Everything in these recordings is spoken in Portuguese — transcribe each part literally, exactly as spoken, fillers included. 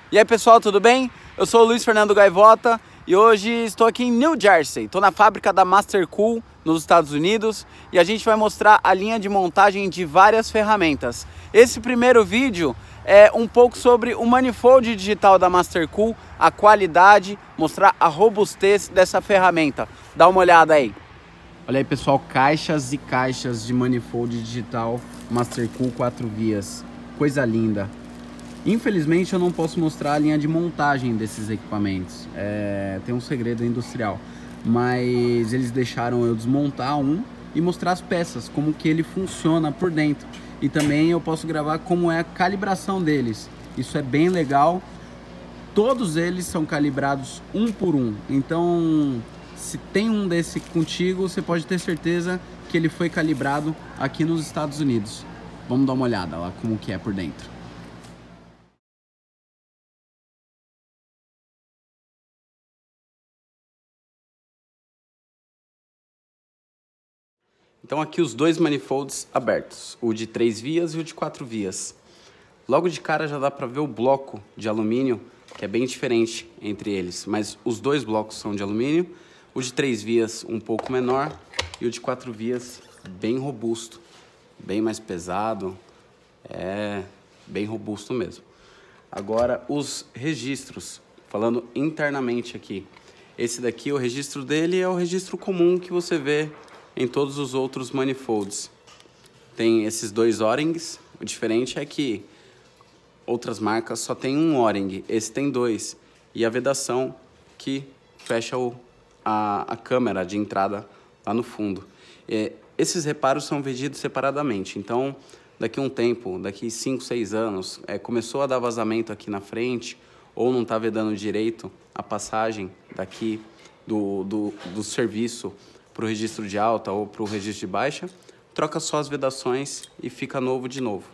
E aí pessoal, tudo bem? Eu sou o Luiz Fernando Gaivota e hoje estou aqui em New Jersey. Estou na fábrica da Mastercool nos Estados Unidos e a gente vai mostrar a linha de montagem de várias ferramentas. Esse primeiro vídeo é um pouco sobre o manifold digital da Mastercool, a qualidade, mostrar a robustez dessa ferramenta. Dá uma olhada aí. Olha aí pessoal, caixas e caixas de manifold digital Mastercool quatro vias. Coisa linda. Infelizmente eu não posso mostrar a linha de montagem desses equipamentos, é, tem um segredo industrial, mas eles deixaram eu desmontar um e mostrar as peças, como que ele funciona por dentro, e também eu posso gravar como é a calibração deles. Isso é bem legal. Todos eles são calibrados um por um, então se tem um desse contigo, você pode ter certeza que ele foi calibrado aqui nos Estados Unidos. Vamos dar uma olhada lá como que é por dentro. Então aqui os dois manifolds abertos, o de três vias e o de quatro vias. Logo de cara já dá para ver o bloco de alumínio, que é bem diferente entre eles, mas os dois blocos são de alumínio, o de três vias um pouco menor e o de quatro vias bem robusto, bem mais pesado, é bem robusto mesmo. Agora os registros, falando internamente aqui, esse daqui, o registro dele é o registro comum que você vê em todos os outros manifolds. Tem esses dois O-rings, o diferente é que outras marcas só tem um O-ring, esse tem dois, e a vedação que fecha o, a, a câmera de entrada lá no fundo. É, esses reparos são vendidos separadamente, então daqui a um tempo, daqui cinco, seis anos, é, começou a dar vazamento aqui na frente, ou não está vedando direito a passagem daqui do, do, do serviço para o registro de alta ou para o registro de baixa, troca só as vedações e fica novo de novo.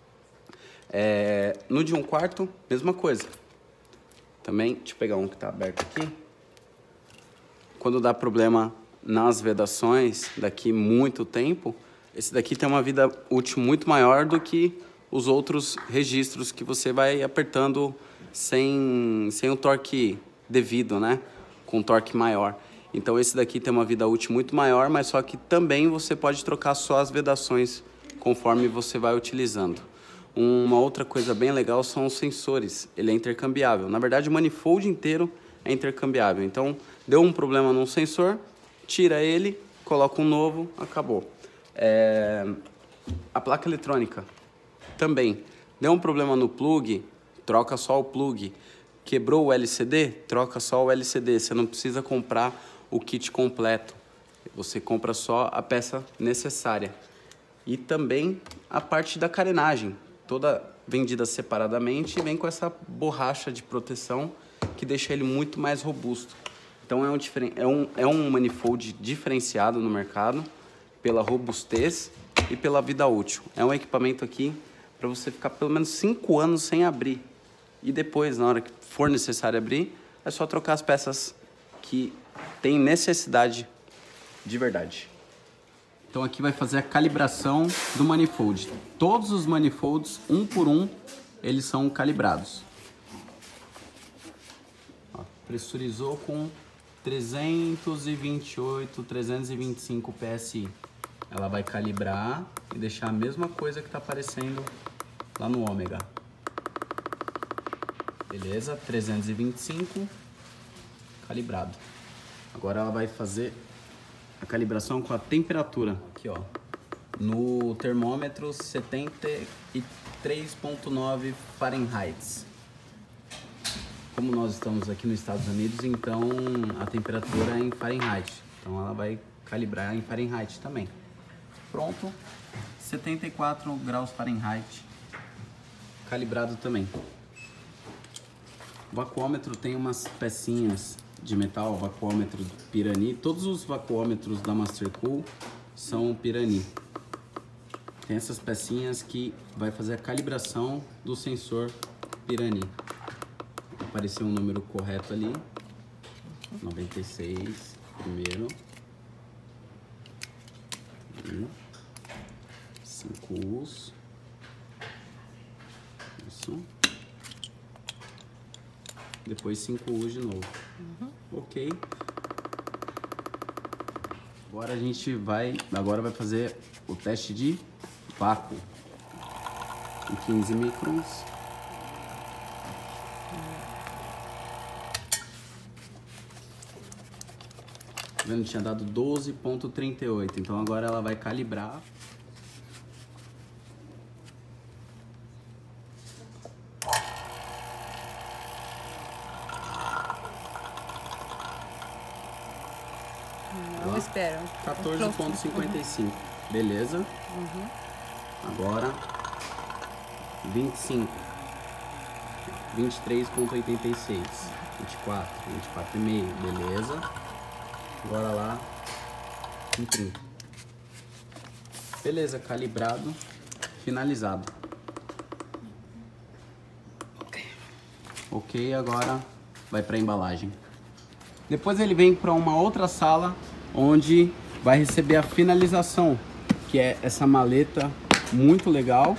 É, no de um quarto, mesma coisa. Também, deixa eu pegar um que está aberto aqui. Quando dá problema nas vedações, daqui muito tempo, esse daqui tem uma vida útil muito maior do que os outros registros que você vai apertando sem, sem o torque devido, né? Com torque maior. Então esse daqui tem uma vida útil muito maior, mas só que também você pode trocar só as vedações conforme você vai utilizando. Uma outra coisa bem legal são os sensores, ele é intercambiável. Na verdade o manifold inteiro é intercambiável, então deu um problema num sensor, tira ele, coloca um novo, acabou. É... A placa eletrônica também, deu um problema no plug, troca só o plug. Quebrou o L C D, troca só o L C D, você não precisa comprar o kit completo, você compra só a peça necessária. E também a parte da carenagem, toda vendida separadamente, e vem com essa borracha de proteção que deixa ele muito mais robusto. Então é um, é um, é um manifold diferenciado no mercado pela robustez e pela vida útil. É um equipamento aqui para você ficar pelo menos cinco anos sem abrir. E depois, na hora que for necessário abrir, é só trocar as peças que tem necessidade de verdade. Então aqui vai fazer a calibração do manifold. Todos os manifolds, um por um, eles são calibrados. Ó, pressurizou com trezentos e vinte e oito, trezentos e vinte e cinco P S I. Ela vai calibrar e deixar a mesma coisa que está aparecendo lá no ômega. Beleza, trezentos e vinte e cinco, calibrado. Agora ela vai fazer a calibração com a temperatura, aqui ó, no termômetro setenta e três ponto nove Fahrenheit. Como nós estamos aqui nos Estados Unidos, então a temperatura é em Fahrenheit, então ela vai calibrar em Fahrenheit também. Pronto, setenta e quatro graus Fahrenheit, calibrado também. O vacuômetro tem umas pecinhas de metal, vacuômetro Pirani. Todos os vacuômetros da Mastercool são Pirani. Tem essas pecinhas que vai fazer a calibração do sensor Pirani. Apareceu um número correto ali. noventa e seis, primeiro. cinco U's. Isso. depois cinco U's de novo. Uhum. Ok. Agora a gente vai, agora vai fazer o teste de vácuo. Em quinze microns. Tá vendo? Tinha dado doze ponto trinta e oito, então agora ela vai calibrar. Não, espera. quatorze ponto cinquenta e cinco. Uhum. Beleza? Uhum. Agora vinte e cinco. vinte e três ponto oitenta e seis. vinte e quatro. vinte e quatro e meio. Beleza? Agora lá em trinta. Beleza, calibrado, finalizado. Ok, agora vai para a embalagem. Depois ele vem para uma outra sala onde vai receber a finalização, que é essa maleta muito legal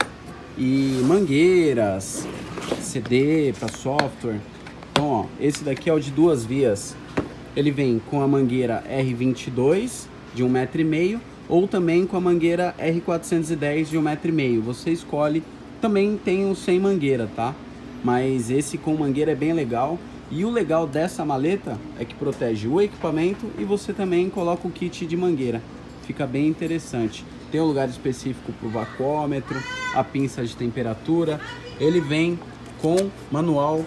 e mangueiras, C D para software. Então, ó, esse daqui é o de duas vias. Ele vem com a mangueira R vinte e dois de um metro e meio ou também com a mangueira R quatrocentos e dez de um metro e meio. Você escolhe. Também tem o sem mangueira, tá? Mas esse com mangueira é bem legal. E o legal dessa maleta é que protege o equipamento e você também coloca o kit de mangueira. Fica bem interessante. Tem um lugar específico para o vacuômetro, a pinça de temperatura. Ele vem com manual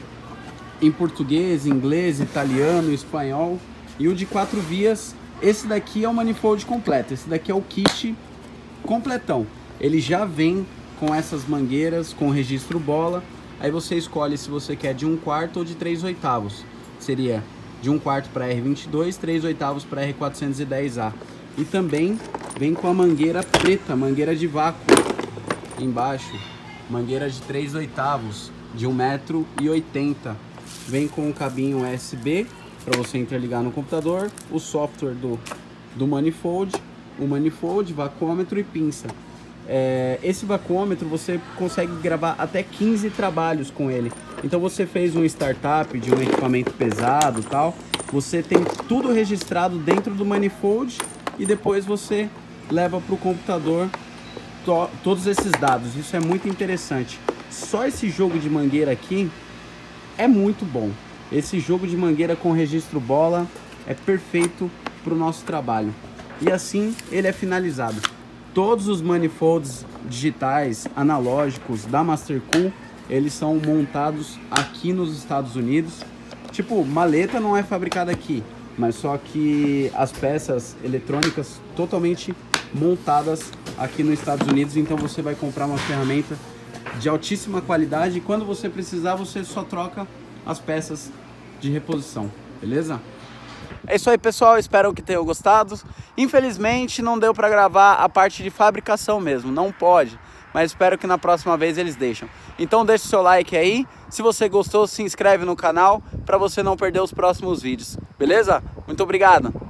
em português, inglês, italiano, espanhol. E o de quatro vias, esse daqui é o manifold completo. Esse daqui é o kit completão. Ele já vem com essas mangueiras, com registro bola. Aí você escolhe se você quer de um quarto ou de três oitavos. Seria de um quarto para R vinte e dois, três oitavos para R quatrocentos e dez A. E também vem com a mangueira preta, mangueira de vácuo. Embaixo, mangueira de três oitavos, de um metro e oitenta. Vem com um cabinho U S B para você interligar no computador, o software do, do manifold, o manifold, vacuômetro e pinça. É, esse vacuômetro você consegue gravar até quinze trabalhos com ele. Então você fez um startup de um equipamento pesado e tal, você tem tudo registrado dentro do manifold e depois você leva para o computador to todos esses dados. Isso é muito interessante. Só esse jogo de mangueira aqui é muito bom. Esse jogo de mangueira com registro bola é perfeito para o nosso trabalho. E assim ele é finalizado. Todos os manifolds digitais, analógicos da Mastercool, eles são montados aqui nos Estados Unidos. Tipo, maleta não é fabricada aqui, mas só que as peças eletrônicas totalmente montadas aqui nos Estados Unidos. Então você vai comprar uma ferramenta de altíssima qualidade e quando você precisar você só troca as peças de reposição, beleza? É isso aí, pessoal, espero que tenham gostado. Infelizmente não deu para gravar a parte de fabricação mesmo, não pode, mas espero que na próxima vez eles deixam. Então deixe seu like aí, se você gostou se inscreve no canal para você não perder os próximos vídeos, beleza? Muito obrigado!